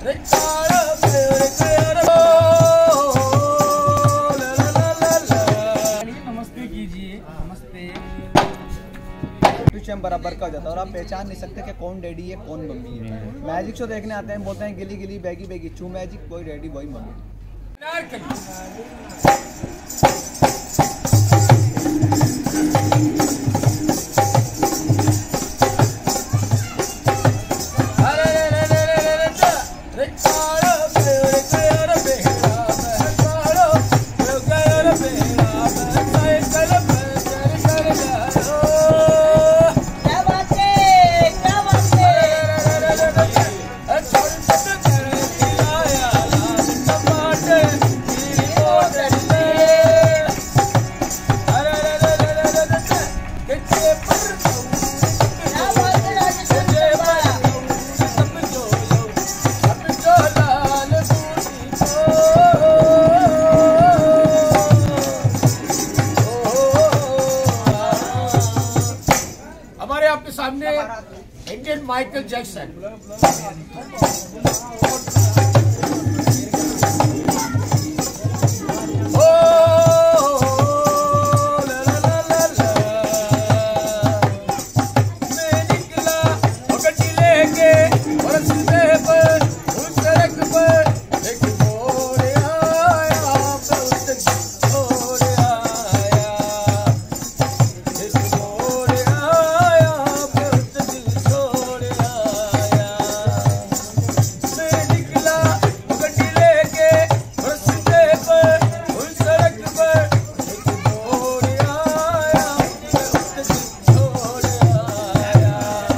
नमस्ते कीजिए। नमस्ते। हम बराबर का हो जाता है और आप पहचान नहीं सकते कि कौन डैडी है कौन मम्मी है। मैजिक शो देखने आते हैं, बोलते हैं गिली गिली बैगी बैगी चू मैजिक, वही डैडी वही मम्मी। आपके सामने इंडियन माइकल जैक्सन। मैं निकला गड्डी लेके और सीधे पर उस सड़क पर एक मोड़ आया, मोड़ आया, एक मोड़ आया, छोड़ आया। मैं निकला गड्डी लेके और सीधे पर उस सड़क पर एक मोड़ आया, छोड़ आया,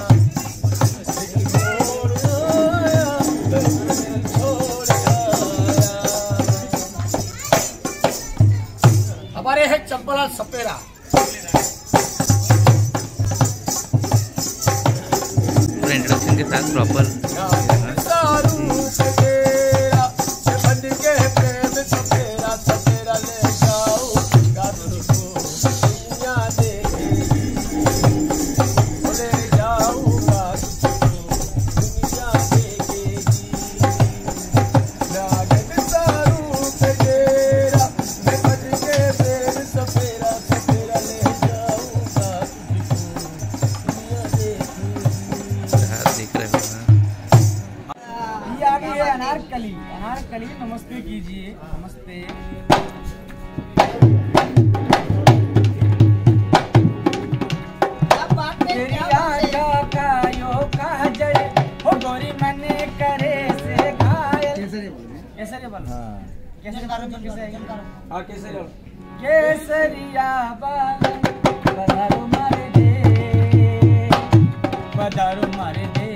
एक मोड़ आया, छोड़ आया। हमारे हैं चंपालाल सपेरा। पूरा इंट्रोडक्शन के साथ प्रॉपर अनारकली। अनारकली नमस्ते कीजिए। नमस्ते। तेरी आँखों का यो काजल हो गोरी मने करे से घायल। केसरिया बोल। केसरिया बाल बदारू मारे दे, बदारू मारे दे,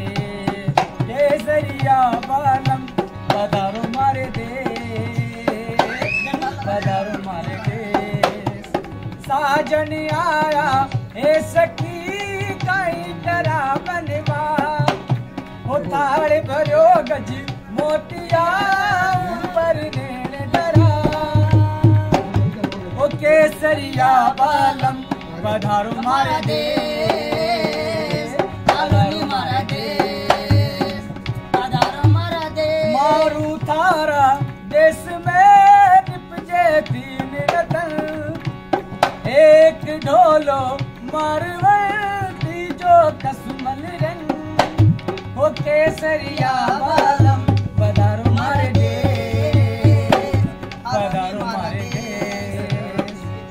केसरिया बालम बदारू मारे दे, बदारू मारे दे। साजन आया ए सखी कहीं डरा बनवा, हो ताड़ भरो गज मोतिया ऊपर नेल डरा, ओ केसरिया बालम बदारू मारे दे, बदारू मारे दे, मारू थारा देश में निपजे तीन रतन, एक ढोलो मारवती जो कसमल रंग, हो केसरिया बालम बदारू मारे दे, बदारू मारे दे,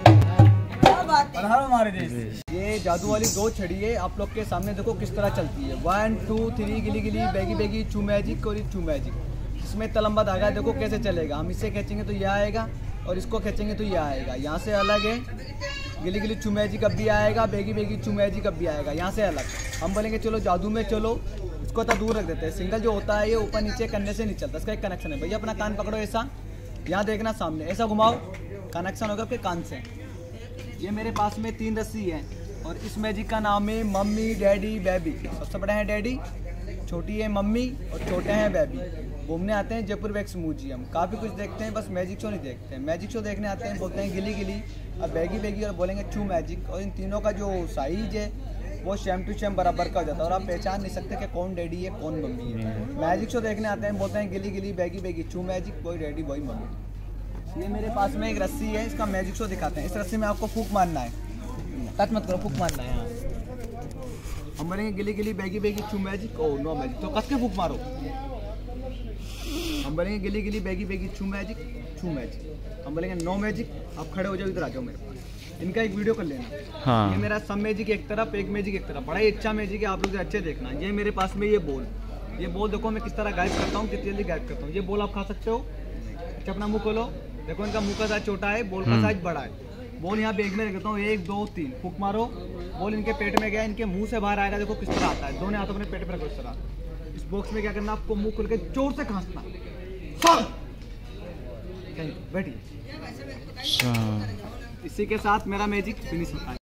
बदारू मारे दे। ये जादू वाली दो छड़ी है, आप लोग के सामने देखो किस तरह चलती है। 1 2 3 गिली गिली बैगी बैगी चू मैजिक और चू मैजिक। इसमें तलम्बा धागा देखो कैसे चलेगा। हम इससे खींचेंगे तो यह आएगा और इसको खींचेंगे तो यह आएगा। यहाँ से अलग है गिली गिली चू मैजिक अब भी आएगा, बैगी बैगी चू मैजिक अब भी आएगा। यहाँ से अलग हम बोलेंगे चलो जादू में चलो, इसको तो दूर रख देते हैं। सिंगल जो होता है ये ऊपर नीचे करने से नहीं चलता, इसका एक कनेक्शन है। भैया अपना कान पकड़ो ऐसा, यहाँ देखना सामने, ऐसा घुमाओ, कनेक्शन होगा आपके कान से। ये मेरे पास में 3 रस्सी है और इस मैजिक का नाम है मम्मी डैडी बेबी। सबसे बड़े हैं डैडी, छोटी है मम्मी और छोटे हैं बेबी। घूमने आते हैं जयपुर वैक्स म्यूजियम, काफ़ी कुछ देखते हैं, बस मैजिक शो नहीं देखते हैं। मैजिक शो देखने आते हैं, बोलते हैं गिली गिली, अब बैगी बैगी और बोलेंगे चू मैजिक। और इन तीनों का जो साइज है वो सेम टू सेम बराबर का हो जाता है और आप पहचान नहीं सकते कि कौन डैडी है कौन मम्मी है। मैजिक शो देखने आते हैं, बोलते हैं गिली गिली बैगी बैगी चू मैजिक, वही डैडी वही मम्मी। ये मेरे पास में एक रस्सी है, इसका मैजिक शो दिखाते हैं। इस रस्सी में आपको फूक मारना है, टच मत करो, फूक मारना है। हाँ हम बोलेंगे गिली गिली बैगी बैगी चू मैजिक, ओ नो मैजिक, तो कस के फूक मारो। हम बोलेंगे गिली गिली बैगी बैगी चू मैजिक, चू मैजिक। हम बोलेंगे नो मैजिक, आप खड़े हो जाओ, इधर आ जाओ मेरे पास। इनका एक वीडियो कर लेना। हाँ। ये मेरा सब मैजिक एक तरफ, एक मैजिक एक तरफ, बड़ा ही अच्छा मैजिक है, आप लोग अच्छे देखना। ये मेरे पास में ये बॉल देखो मैं किस तरह गायब करता हूँ, कितनी जल्दी गायब करता हूँ। ये बॉल आप खा सकते हो। अच्छा अपना मुंह खोलो, देखो इनका मुंह का साइज छोटा है, बॉल का साइज बड़ा है। बॉल यहाँ बैग में रखता हूँ, 1 2 3 फूक मारो, बॉल इनके पेट में गया, इनके मुंह से बाहर आएगा, देखो किस तरह आता है। दोनों हाथों अपने पेट में रखो इस तरह। इस बॉक्स में क्या करना, आपको मुंह खोल के जोर से खांसना। बैठिए। इसी के साथ मेरा मैजिक फिनिश होता है।